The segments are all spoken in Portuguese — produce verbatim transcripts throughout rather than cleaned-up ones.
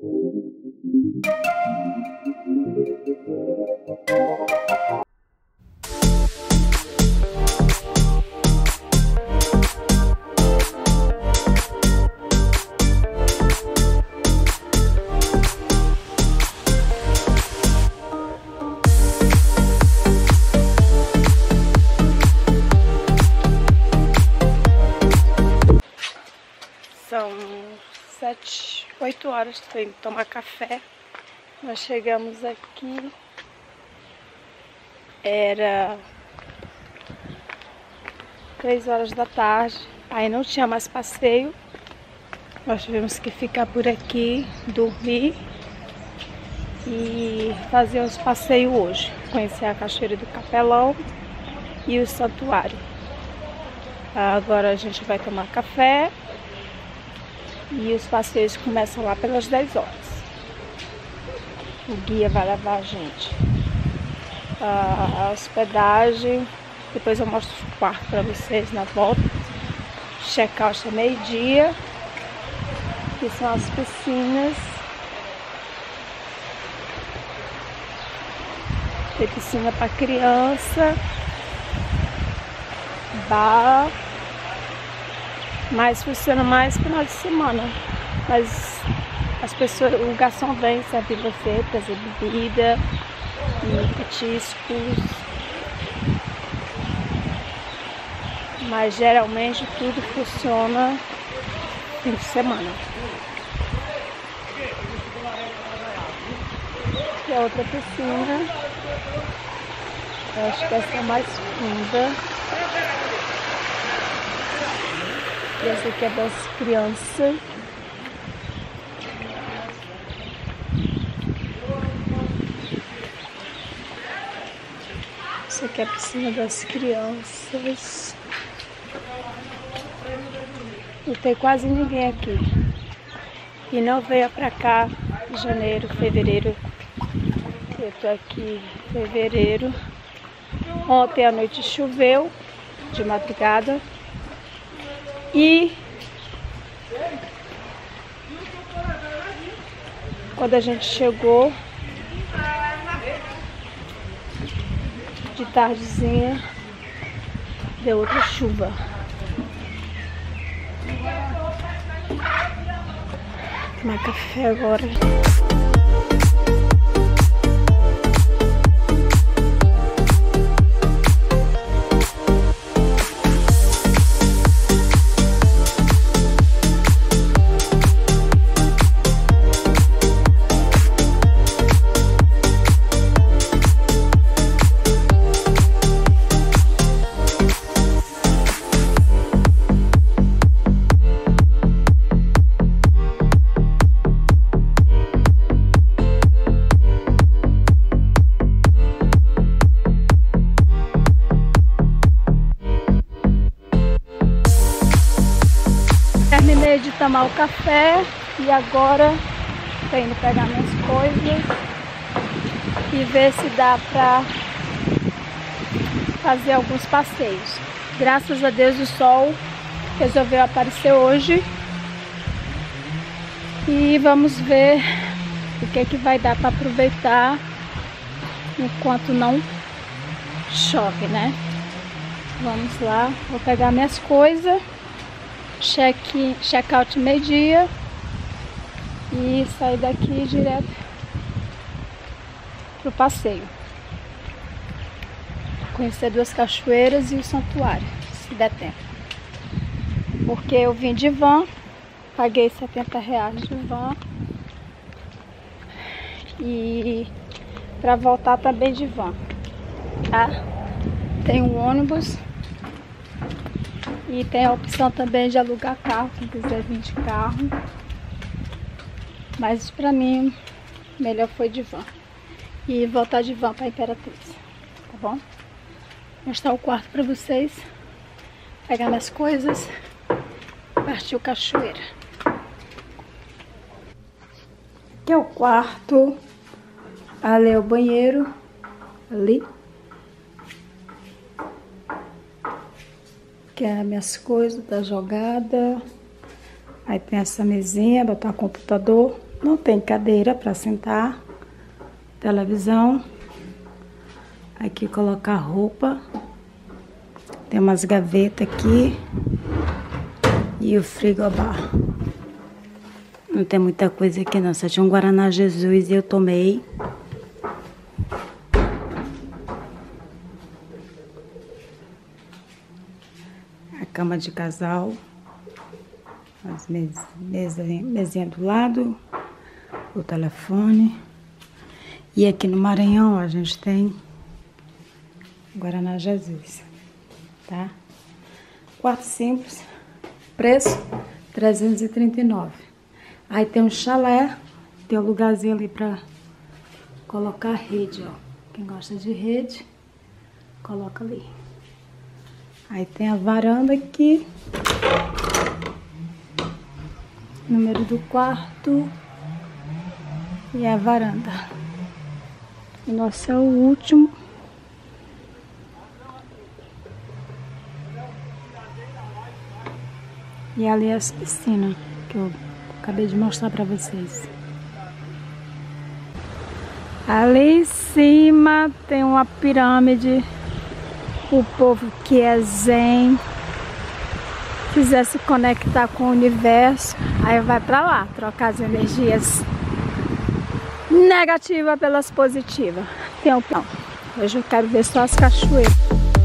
São sete, oito horas, tô indo tomar café. Nós chegamos aqui, era três horas da tarde, aí não tinha mais passeio. Nós tivemos que ficar por aqui, dormir e fazer os passeios hoje. Conhecer a Cachoeira do Capelão e o santuário. Agora a gente vai tomar café. E os passeios começam lá pelas dez horas. O guia vai levar a gente a hospedagem. Depois eu mostro o quarto para vocês na volta. Check-out é meio-dia. Que são as piscinas. Tem piscina para criança. Bar. Mas funciona mais final de semana. Mas as pessoas, o garçom vem servir você, trazer bebida e petiscos. Mas geralmente tudo funciona fim de semana. Aqui é outra piscina. Eu acho que essa é a mais funda. E essa aqui é das crianças. Essa aqui é a piscina das crianças. Não tem quase ninguém aqui. E não veio pra cá em janeiro, fevereiro. Eu tô aqui em fevereiro. Ontem à noite choveu, de madrugada. E quando a gente chegou de tardezinha, deu outra chuva. Vou tomar café agora. Terminei de tomar o café e agora tô indo pegar minhas coisas e ver se dá pra fazer alguns passeios. Graças a Deus o sol resolveu aparecer hoje e vamos ver o que é que vai dar para aproveitar enquanto não chove, né? Vamos lá, vou pegar minhas coisas. Check, check out meio-dia e sair daqui direto pro passeio. Conhecer duas cachoeiras e o santuário, se der tempo. Porque eu vim de van, paguei setenta reais de van e para voltar também de van, tá? Tem um ônibus. E tem a opção também de alugar carro, quem quiser vir de carro. Mas pra mim, melhor foi de van. E voltar de van pra Imperatriz, tá bom? Vou mostrar o quarto pra vocês. Pegar minhas coisas. Partiu cachoeira. Aqui é o quarto. Ali é o banheiro. Ali. Que é as minhas coisas da jogada. Aí tem essa mesinha, botar o computador. Não tem cadeira para sentar. Televisão. Aqui colocar roupa. Tem umas gavetas aqui. E o frigobar. Não tem muita coisa aqui não. Só tinha um Guaraná Jesus e eu tomei. A cama de casal. As mes mesinhas mesinha do lado. O telefone. E aqui no Maranhão, ó, a gente tem Guaraná Jesus. Tá? Quarto simples. Preço trezentos e trinta e nove. Aí tem um chalé, tem um lugarzinho ali pra colocar rede, ó. Quem gosta de rede, coloca ali. Aí tem a varanda aqui. Número do quarto. E a varanda. O nosso é o último. E ali é as piscinas, que eu acabei de mostrar pra vocês. Ali em cima tem uma pirâmide. O povo que é zen, quiser se conectar com o universo, aí vai pra lá, trocar as energias negativas pelas positivas. Tem um plano. Hoje eu quero ver só as cachoeiras.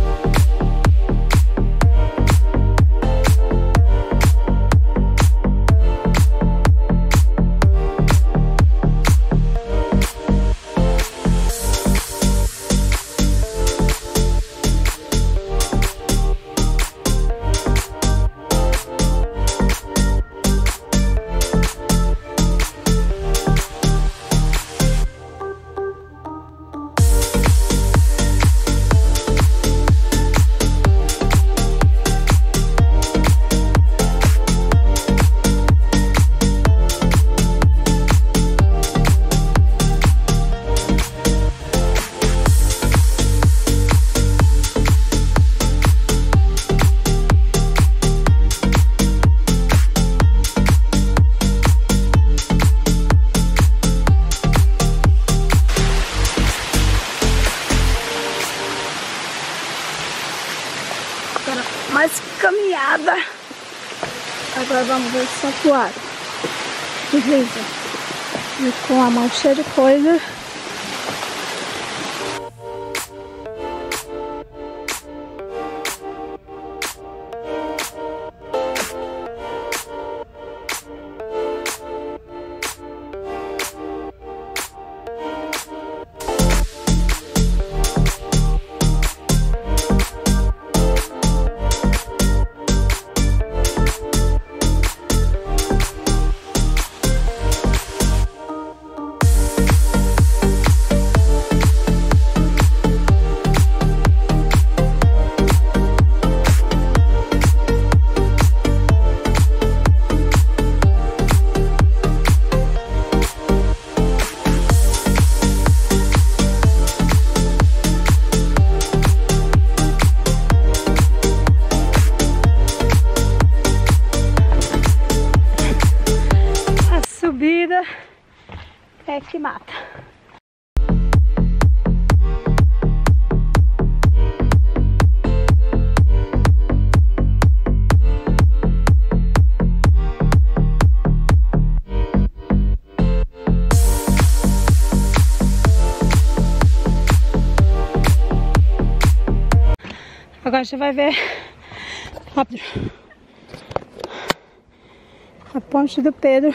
Mais caminhada. Agora vamos ver o santuário. Beleza. E com a mão cheia de coisa. É que mata. Agora a gente vai ver rápido a Ponte do Pedro.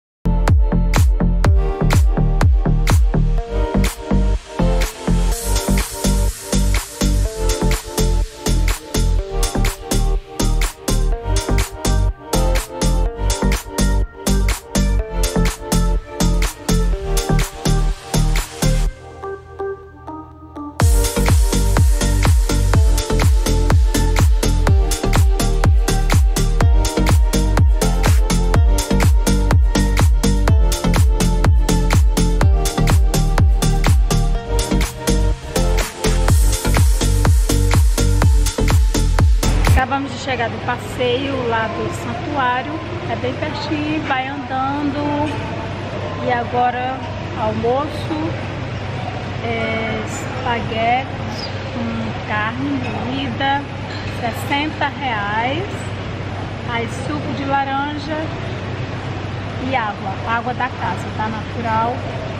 Acabamos de chegar do passeio lá do santuário, é bem pertinho, vai andando E agora almoço, é, espaguete com carne moída, sessenta reais. Aí suco de laranja e água, água da casa, tá? Natural.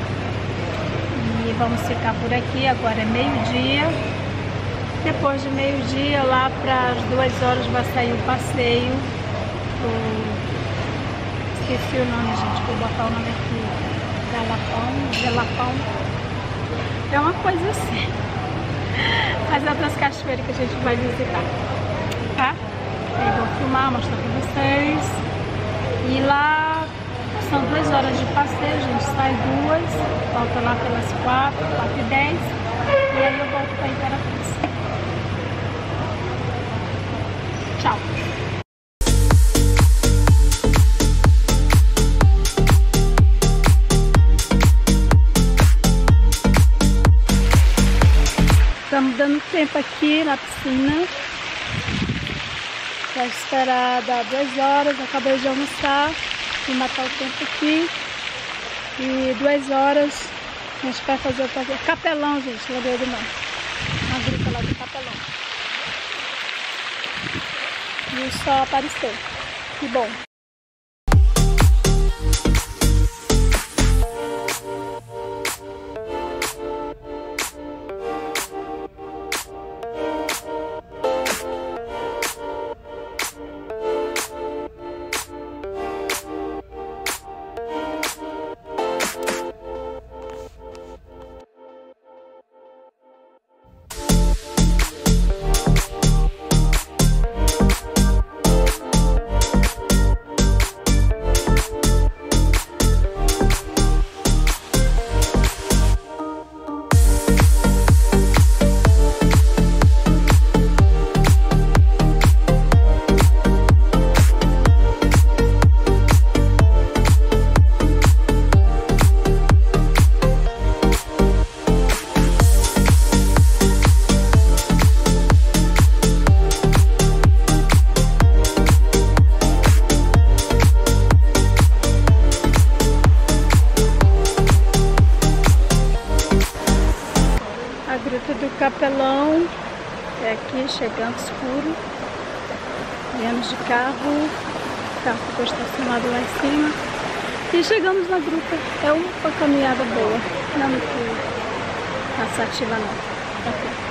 E vamos ficar por aqui, agora é meio-dia. Depois de meio-dia, lá para as duas horas, vai sair o passeio. O... Esqueci o nome, gente, vou botar o nome aqui. Galapão, Gelapão. É uma coisa assim. As outras cachoeiras que a gente vai visitar, tá? Aí vou filmar, mostrar pra vocês. E lá são duas horas de passeio, a gente sai duas, volta lá pelas quatro, quatro e dez, e aí eu volto pra Imperatriz. Tchau! Estamos dando tempo aqui na piscina. Vai esperar dar duas horas, acabei de almoçar e matar o tempo aqui. E duas horas a gente vai fazer o passeio. Capelão, gente, Lagoa do Mar. Uma gruta lá do Capelão. E o sol apareceu. Que bom. Gruta do Capelão é aqui, chegando escuro. Viemos de carro, o carro ficou estacionado lá em cima e chegamos na gruta. É uma caminhada boa, não é muito cansativa não. Tá aqui.